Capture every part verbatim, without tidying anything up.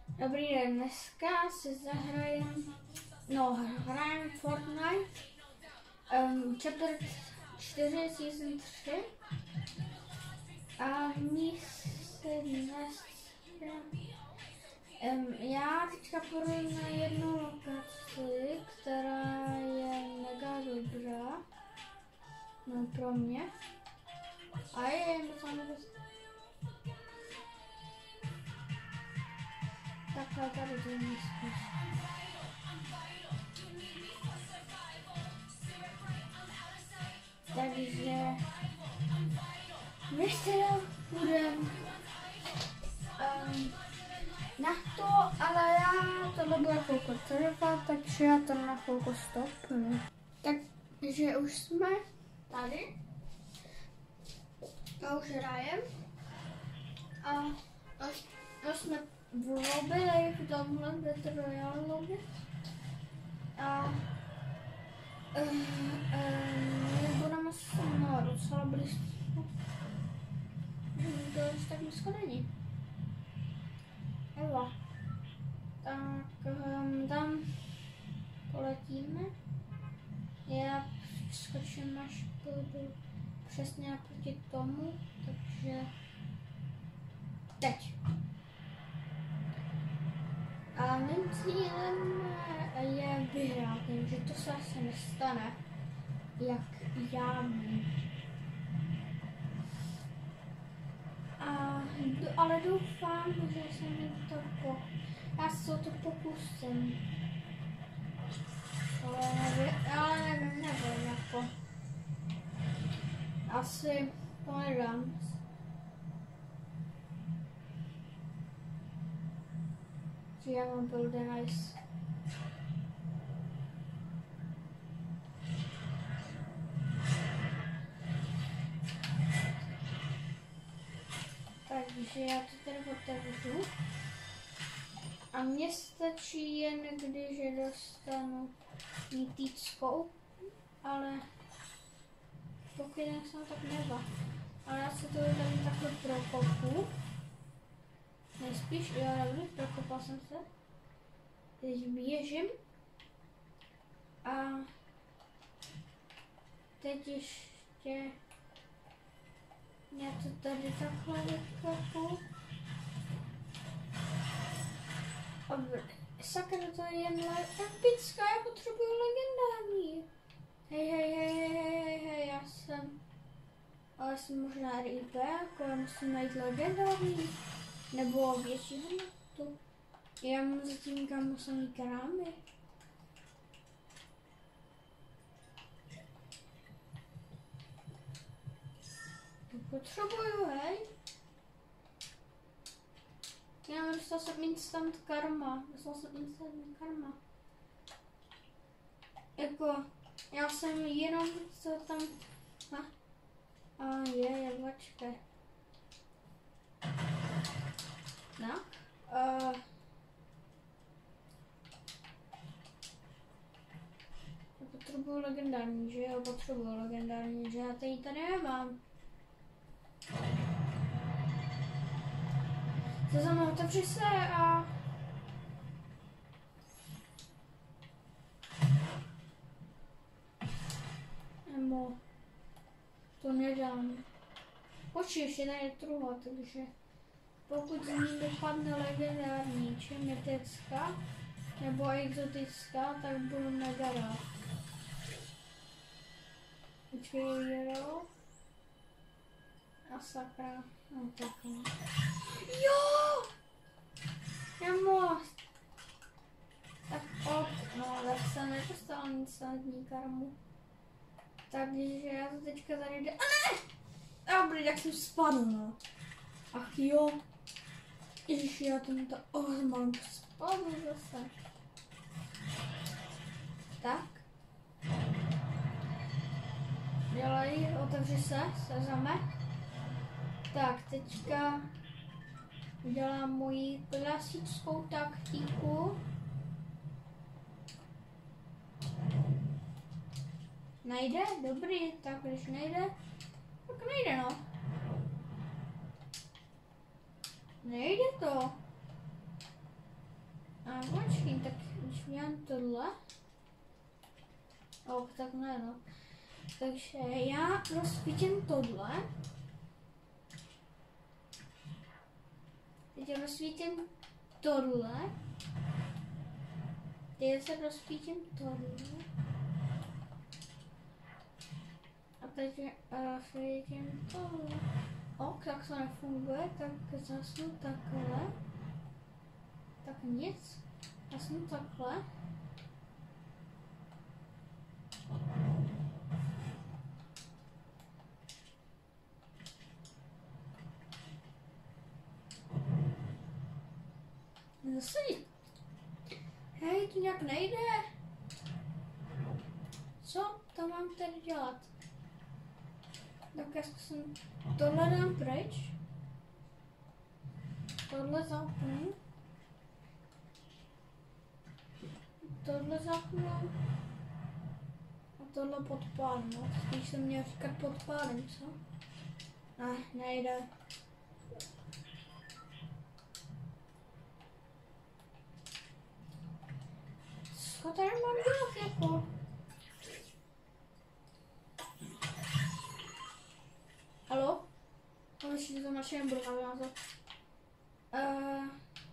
Dobrý den, dneska si zahrajem, no hrajem Fortnite, um, chapter čtyři, season tři a my si dnes, um, já teďka půjdu na jednu lokaci, která je mega dobrá, no pro mě, a je docela nebezpečná. Takhle tady to místo. Takže my se půjdeme um, na to, ale já tohle bude chvilku trvat, takže já to na chvilku stopnu. Takže už jsme tady. A už hrajem. A už, už jsme v lobby, v tomhle Battle Royale lobby. A um, um, budeme se no, docela blízko. To už tak blízko není. Evo. Tak um, tam poletíme. Já skočím až půjdu přesně naproti tomu, takže teď. A mým cílem je vyhrát, takže to se asi nestane, jak já vím. A, ale doufám, že se mi to po... Já se to pokusím. Ale nevím, ale nevím, nevím, jako... Asi to nedám. Já mám build nice. Takže já to tady otevřu. A mně stačí jen když dostanu mítickou, ale pokud jsem tak neba. Ale já se to tady takhle prokopu. Nejspíš, jo, dobře, prokopal jsem se. Teď běžím. A teď ještě já to tady takhle vykopu. Sakra, to je jen epická, já potřebuju legendární. Hej, hej, hej, hej, hej, hej, já jsem, ale jsem možná R I P, jako já musím najít legendární. Nebo větší hodnotu. Já mám zatím kam samý krámy. To potřebuju, hej. Já dostal jsem instant karma. Dostal jsem instant karma. Jako, já jsem jenom co tam... Ha? A je, je, počkej. No, uh, potřebuju legendární, že jo, potřebuju legendární, že já tady tady nemám. Co za mnou, otevři se a... Emo, to nedám. Počkej, ještě tady je druhá, takže... Pokud z ní dopadne legendární či mytická nebo exotická, tak budu mega rád. Počkej, hero. A sakra. No takhle. Jo! Nemo! Tak ok, no tak jsem nedostal nic sadní karmu. Takže já to teďka tady jde. A ne! Dobrý, tak jsem spadl, no. Ach jo. Ježiši, já tam to ohřmám spadl zase. Tak. Dělej, otevři se, sezame. Tak, teďka udělám moji klasickou taktiku. Nejde? Dobrý, tak když nejde, tak nejde, no. Nejde to. jen tohle. Oh, tak ne, no. Takže já rozsvítím tohle. Teď rozsvítím tohle. Teď se rozsvítím tohle. A teď uh, svítím tohle. Ok, tak to nefunguje, tak zasnu takhle. Tak nic. Zasnu takhle. Zase hej, to nějak nejde. Co to mám tady dělat? Tak já zkusím tohle dám pryč. Tohle zapnu. Tohle zapnu. A tohle podpálím. No. Spíš jsem měl říkat podpálím, co? Ne, nejde. Co tady mám dělat jako? Halo? Ale ještě to naše nebudu navázat. Uh,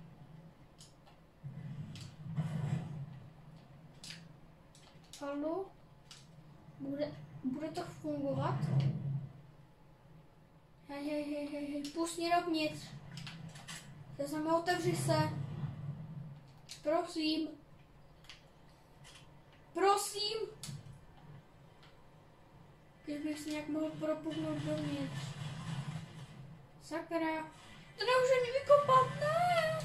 halo? Bude, bude to fungovat? Hej, hej, hej, hej, hej, pust mě dovnitř. Seznam, otevři se. Prosím. Prosím. Když bych si nějak mohl propuknout dovnitř. Sakra. To nemůže ani vykopat, ne.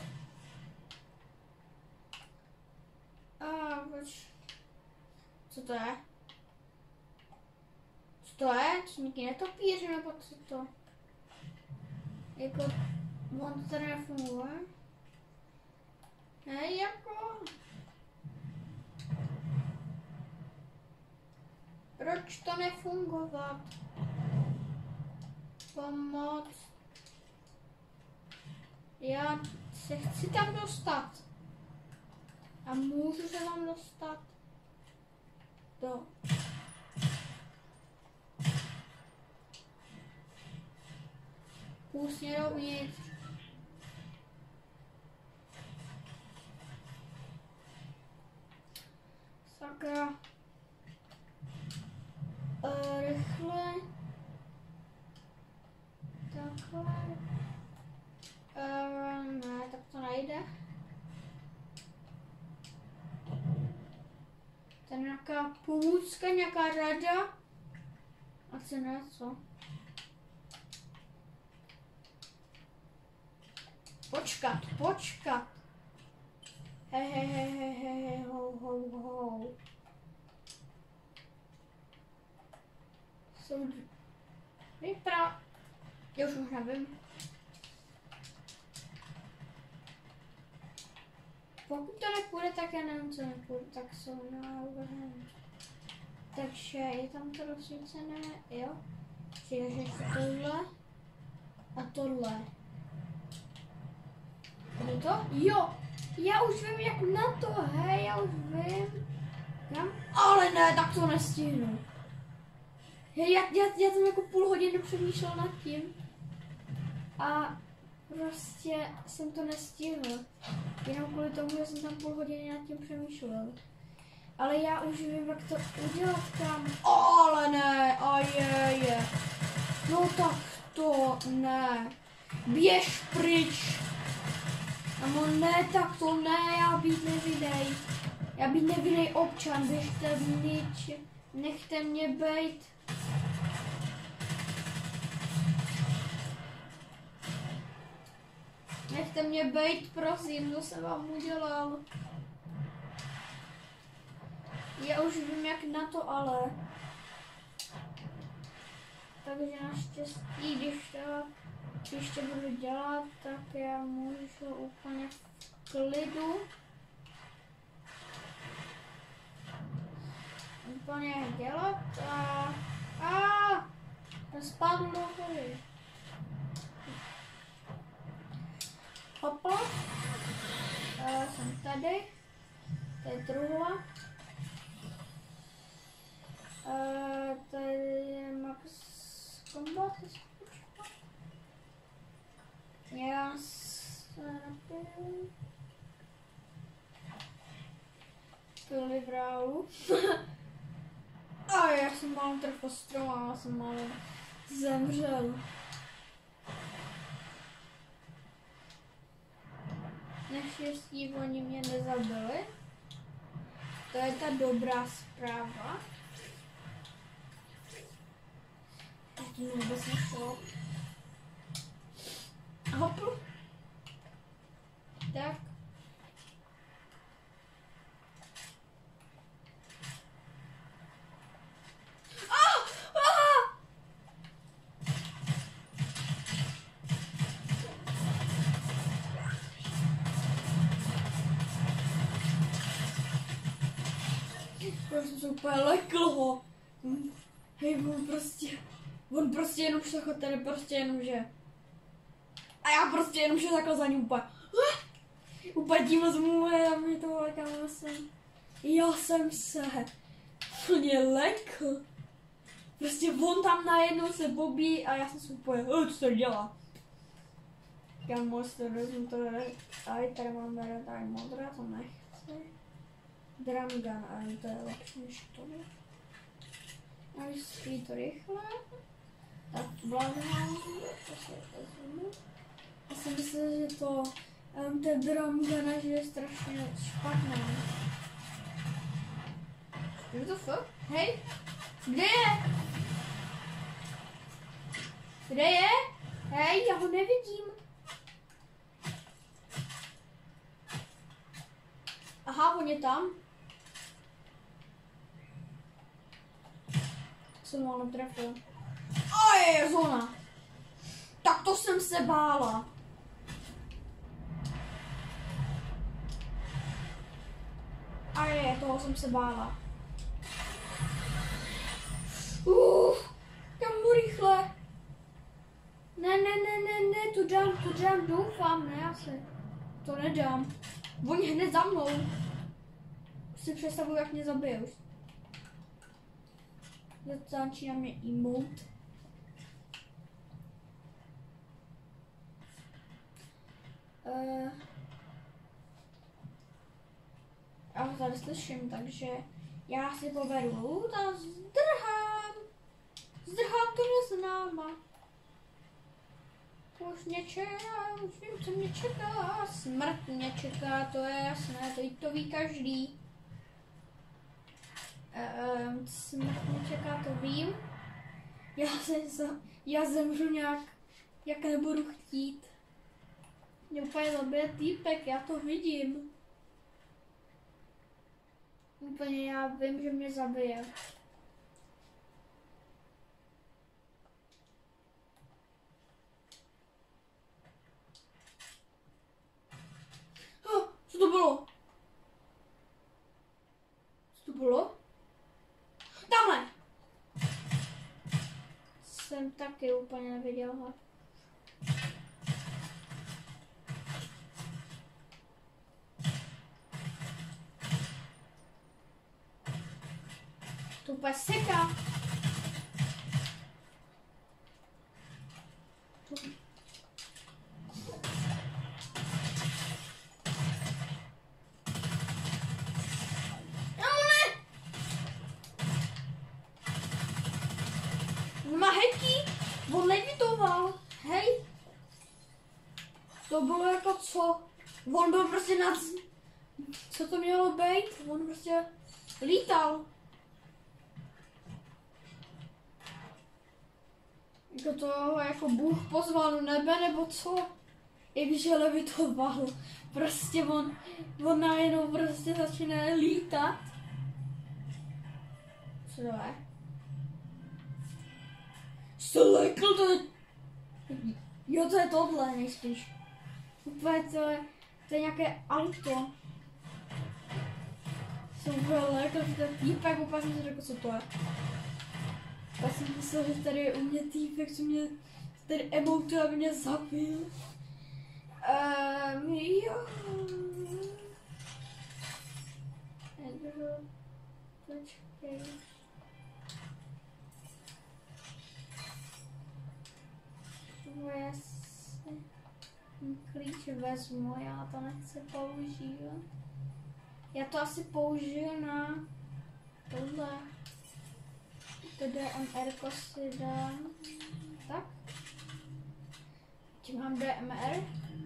A proč? Co to je? Co to je? To nikdy netopíř, nebo co to? Jako, on to tady nefunguje. Hej, jako... Proč to nefungovat? Pomoc. Já se chci tam dostat. A můžu se tam dostat? Do. Pust mě dovnitř. Sakra. Uh, rychle. Takhle. Uh, ne, tak to nejde. Tady nějaká pomůcka, nějaká rada. Asi ne, co? Počkat, počkat. Hej, hej, hej, hej, hej, hej, ho, ho, ho. Jsou... Vypadá... Já už možná vím. Pokud to nepůjde, tak já nevím, co nepůjde, tak jsou návrhy. Takže je tam to rozsvícené, jo? Takže ještě tohle a tohle. Je to? Jo! Já už vím, jak na to, hej, já už vím. Kam? Ale ne, tak to nestihnu. Hej, já, já, já jsem jako půl hodiny přemýšlel nad tím. A prostě jsem to nestihl. Jenom kvůli tomu, že jsem tam půl hodiny nad tím přemýšlel. Ale já už vím, jak to udělat tam. Ale ne, a je, je. No tak to ne. Běž pryč. Amo ne, tak to ne, já být nevinej. Já být nevinej občan, běžte vnič. Nechte mě bejt. Nechte mě bejt, prosím, co jsem vám udělal. Já už vím, jak na to, ale. Takže naštěstí, když to příště budu dělat, tak já můžu úplně v klidu. Úplně dělat a... A spadl do vody. Hopla. A jsem tady. To je truhla. Uh, tady je Max Combat. Já se napiju. Pili v rálu. A já jsem malou trefil strom a já jsem malou zemřel. Naštěstí oni mě nezabili. To je ta dobrá zpráva. To vůbec nešlo. Hop. Tak. Já jsem se úplně lekl ho. Hej, on prostě, on prostě jenom šel, tady prostě jenom, že. A já prostě jenom šel takhle za ním úplně. Úplně tím zmůže a mě to lekal jsem. Já jsem se plně lekl. Prostě on tam najednou se bobí a já jsem se úplně, co to dělá. Já moc to vezmu to, a i tady mám tady, tady modrá, to nechci. Drum gun, ale to je lepší než tohle. A když to rychle, tak vládám, to se vezmu. Já jsem myslel, že to, um, ten drum gun, že je strašně špatný. Je to fakt? Hej, kde je? Kde je? Hej, já ho nevidím. Aha, on je tam. Jsem ho netrefil. A je, je zóna. Tak to jsem se bála. A je, toho jsem se bála. Uh, kam mu rychle. Ne, ne, ne, ne, ne, tu dám, tu dám, doufám, ne, já se to nedám. Oni hned za mnou. Si představuji, jak mě zabijou. Začíná mě emote. Uh, já ho tady slyším, takže já si poberu loot a zdrhám. Zdrhám to mě s náma. Už mě čeká, už vím, co mě čeká. Smrt mě čeká, to je jasné, to, to ví každý. Um, smrt mě čeká, to vím. Já se za, já zemřu nějak, jak nebudu chtít. Mě úplně zabije týpek, já to vidím. Úplně já vím, že mě zabije. Oh, co to bylo? Co to bylo? Tamhle! Jsem taky úplně neviděla. To úplně seká. To... Má heky, on levitoval, hej. To bylo jako co? On byl prostě nad... Co to mělo být? On prostě lítal. Jako to jako Bůh pozval do nebe, nebo co? I když je levitoval. Prostě on, on najednou prostě začíná lítat. Co to je? Slekl to je... Jo, to je tohle nejspíš. Úplně to je... To je nějaké auto. Jsem úplně lekl, že to je týpek, úplně jsem si řekl, co to je. Já jsem myslel, že tady je u mě týpek, co mě tady emotuje, aby mě zabil. Um, jo. vezmu, já to nechci použít. Já to asi použiju na tohle. To D M R si dám. Tak. Tím mám D M R.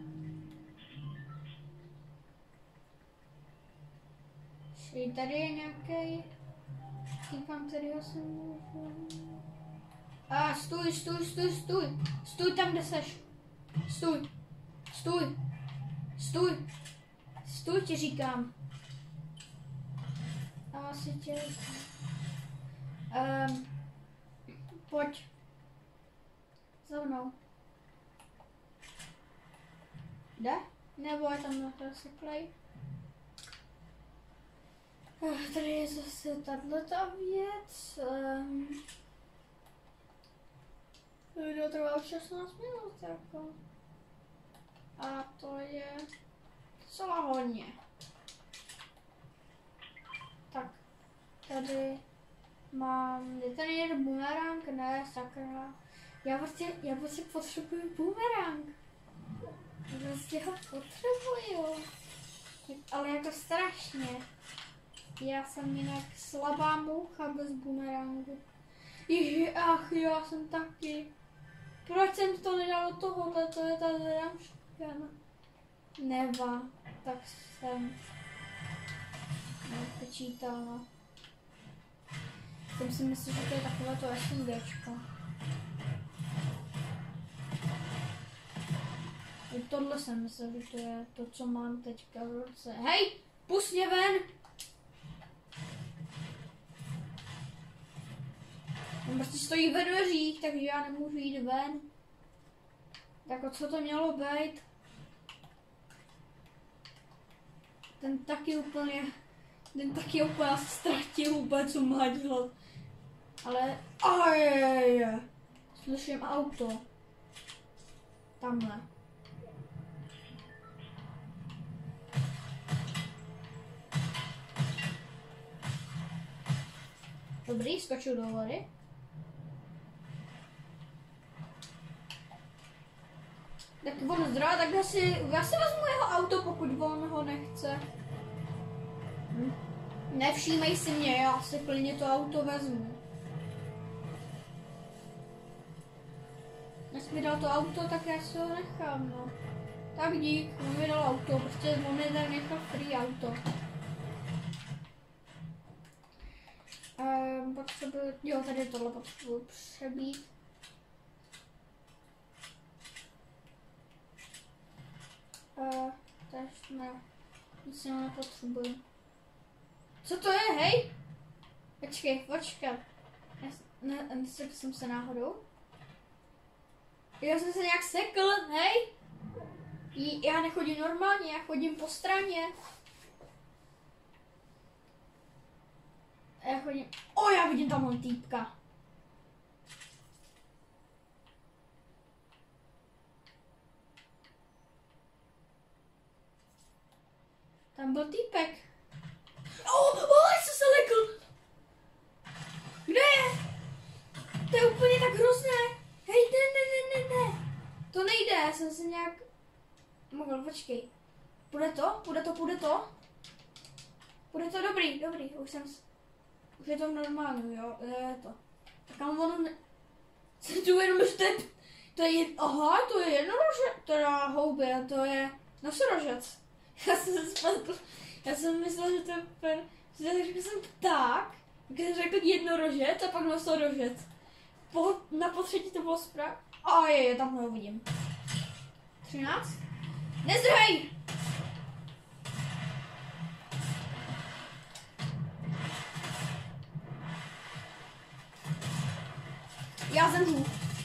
Čili tady je nějaký týpám, kterýho si můžu... A stůj, stůj, stůj, stůj. Stůj tam, kde seš. Stůj. Stůj. Stůj. Stůj, ti říkám. A asi tě... Um, pojď. Za mnou. Jde? Nebo je tam na to seklej? Uh, tady je zase tato věc. Um, video trvá šestnáct minut, jako. A to je docela hodně. Tak, tady mám, je tady jeden bumerang, ne, sakra. Já prostě, já prostě potřebuji bumerang. Já prostě ho potřebuju. Ale jako strašně. Já jsem jinak slabá moucha bez bumerangu. Ježi, ach, já jsem taky. Proč jsem to nedal do tohohle, to je ta ramšťana. Neva, tak jsem nepočítal, no. Jsem si myslel, že to je takové to SMGčko. I tohle jsem myslel, že to je to, co mám teďka v ruce. Hej, pust mě ven! On prostě stojí ve dveřích, takže já nemůžu jít ven. Tak co to mělo být? Ten taky úplně, ten taky úplně ztratil vůbec, co má dělat. Ale, ajajaj, slyším auto. Tamhle. Dobrý, skočil do vody. Tak on zdrá, tak já si, já si vezmu jeho auto, pokud on ho nechce. Hm. Nevšímej si mě, já si klidně to auto vezmu. Když mi dal to auto, tak já si ho nechám, no. Tak dík, on mi dal auto, prostě on mi tady nechal free auto. Um, potřebuji, jo, tady tohle potřebuji přebít. Uh, takže ne, nic si nepotřebuji. Co to je, hej? Počkej, počkej. Ne, nesekl jsem se náhodou. Já jsem se nějak sekl, hej? Já nechodím normálně, já chodím po straně. Já chodím... O, já vidím tam můj týpka. Tam byl týpek. O, o, jsem se lekl. Kde je? To je úplně tak hrozné. Hej, ne, ne, ne, ne, ne. To nejde, já jsem se nějak... Mohl, počkej. Půjde to? Půjde to, půjde to? Půjde to, dobrý, dobrý. Už jsem... Už je to normální, jo, je to. Tak kam ono ne... Jsem tu jenom štep. To je, aha, to je jednorožec, teda houby, a to je nosorožec. Já jsem se spletl. Já jsem myslel, že to je per... Že řekl jsem pták, když jsem řekl jednorožec a pak nosorožec. Po, na potřetí to bylo správně. A je, je, tam ho vidím. třináct? Nezdrhej! Já zemřu.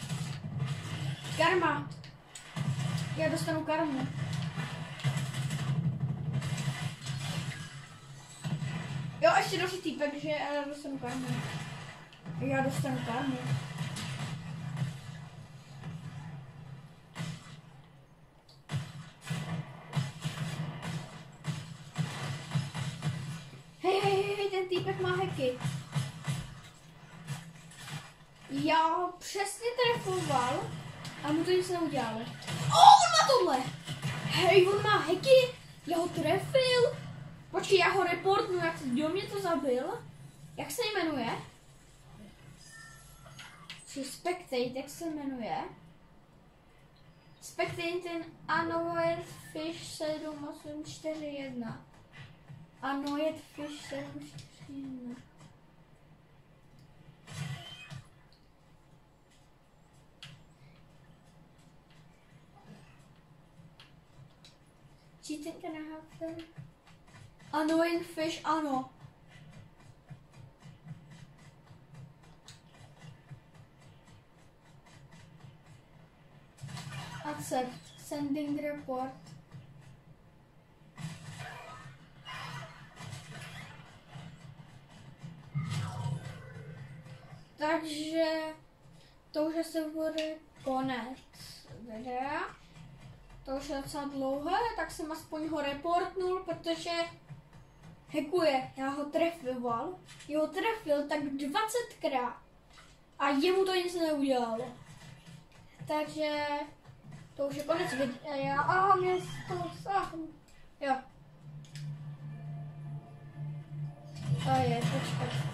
Karma. Já dostanu karmu. Jo, ještě další týpek, že já dostanu karmu. Já dostanu karmu. Hej, hej, hej, ten týpek má heky. Já ho přesně trefoval a mu to nic neudělali. O, on má tohle! Hej, on má heky, já ho trefil. Počkej, já ho reportnu, jak kdo mě to zabil? Jak se jmenuje? Či Spectate, jak se jmenuje? Spectate Annoyed Fish sedm osm čtyři jedna. Annoyed Fish sedm čtyři jedna. Cheating can I have them? Annoying fish, ano. Accept. Sending report. Takže to už asi bude konec videa. To už je docela dlouhé, tak jsem aspoň ho reportnul, protože hackuje. Já ho trefil, jeho trefil tak dvacetkrát a jemu to nic neudělalo. Takže to už je konec videa. Aha, mě to sáhnu. Jo. To je, počkat.